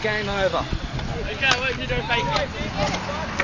game over. Okay, what if you don't make it?